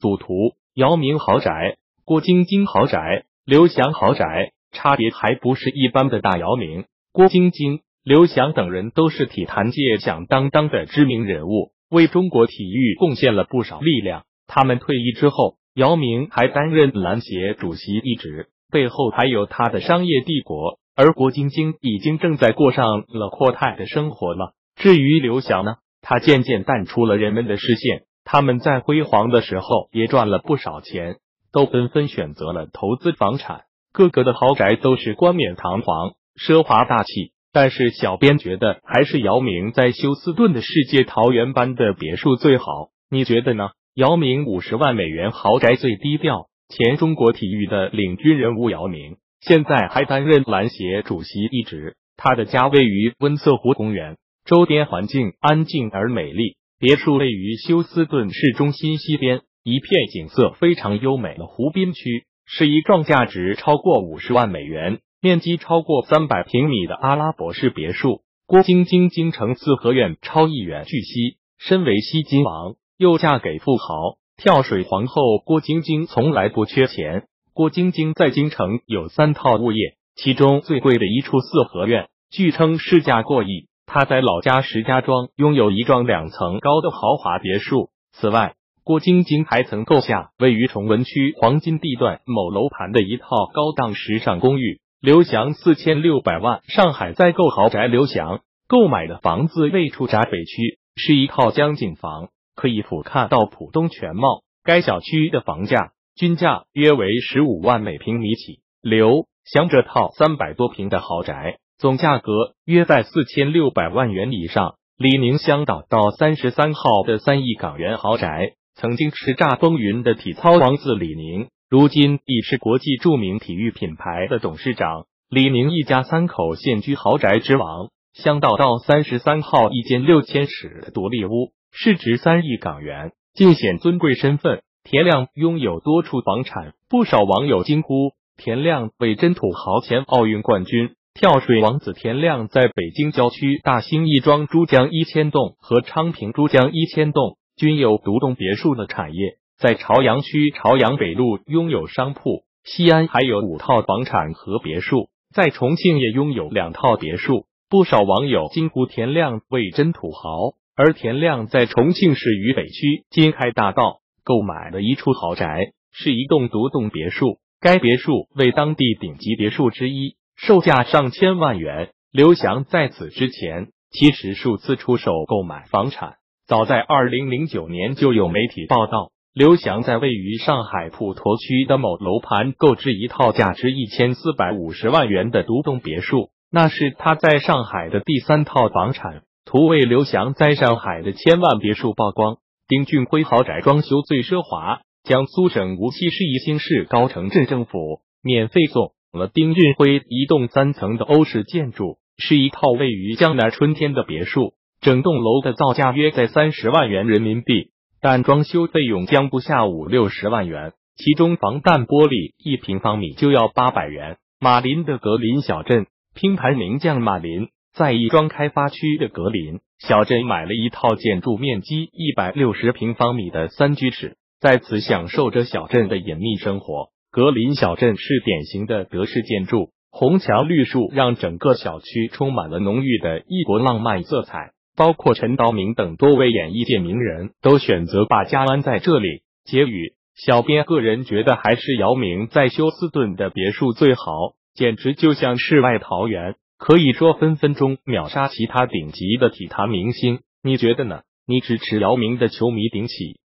赌徒、姚明豪宅、郭晶晶豪宅、刘翔豪宅，差别还不是一般的大。姚明、郭晶晶、刘翔等人都是体坛界响当当的知名人物，为中国体育贡献了不少力量。他们退役之后，姚明还担任篮协主席一职，背后还有他的商业帝国。而郭晶晶已经正在过上了阔太的生活了。至于刘翔呢，他渐渐淡出了人们的视线。他们在辉煌的时候也赚了不少钱，都纷纷选择了投资房产，个个的豪宅都是冠冕堂皇、奢华大气。但是小编觉得还是姚明在休斯顿的世界桃源般的别墅最好，你觉得呢？姚明50万美元豪宅最低调，前中国体育的领军人物姚明，现在还担任篮协主席一职。他的家位于温瑟湖公园，周边环境安静而美丽。别墅位于休斯顿市中心西边，一片景色非常优美的湖滨区，是一幢价值超过50万美元、面积超过300平米的阿拉伯式别墅。郭晶晶京城四合院超亿元。据悉，身为西金王，又嫁给富豪跳水皇后郭晶晶，从来不缺钱。郭晶晶在京城有3套物业，其中最贵的一处四合院，据称市价过亿。他在老家石家庄拥有一幢2层高的豪华别墅。此外，郭晶晶还曾购下位于崇文区黄金地段某楼盘的一套高档时尚公寓。刘翔4600万，上海再购豪宅。刘翔购买的房子位处闸北区，是一套江景房，可以俯瞰到浦东全貌。该小区的房价均价约为15万每平米起。刘翔这套300多平的豪宅总价格约在4600万元以上。李宁香岛道33号的3亿港元豪宅，曾经叱咤风云的体操王子李宁，如今已是国际著名体育品牌的董事长。李宁一家3口现居豪宅之王，香岛道33号一间6000尺的独立屋，市值3亿港元，尽显尊贵身份。田亮拥有多处房产，不少网友惊呼田亮为真土豪。前奥运冠军跳水王子田亮在北京郊区大兴亦庄珠江1000栋和昌平珠江1000栋均有独栋别墅的产业，在朝阳区朝阳北路拥有商铺，西安还有5套房产和别墅，在重庆也拥有2套别墅。不少网友惊呼田亮为真土豪。而田亮在重庆市渝北区金开大道购买了一处豪宅，是一栋独栋别墅，该别墅为当地顶级别墅之一，售价上千万元。刘翔在此之前其实数次出手购买房产，早在2009年就有媒体报道，刘翔在位于上海普陀区的某楼盘购置一套价值1450万元的独栋别墅，那是他在上海的第3套房产。图为刘翔在上海的千万别墅曝光。丁俊晖豪宅装修最奢华，江苏省无锡市宜兴市高城镇政府免费送了丁俊晖一栋3层的欧式建筑，是一套位于江南春天的别墅，整栋楼的造价约在30万元人民币，但装修费用将不下50-60万元，其中防弹玻璃1平方米就要800元。马林的格林小镇，拼盘名将马林在亦庄开发区的格林小镇买了一套建筑面积160平方米的3居室，在此享受着小镇的隐秘生活。格林小镇是典型的德式建筑，红墙绿树让整个小区充满了浓郁的异国浪漫色彩，包括陈道明等多位演艺界名人都选择把家安在这里。结语：小编个人觉得还是姚明在休斯顿的别墅最好，简直就像世外桃源，可以说分分钟秒杀其他顶级的体坛明星。你觉得呢？你支持姚明的球迷顶起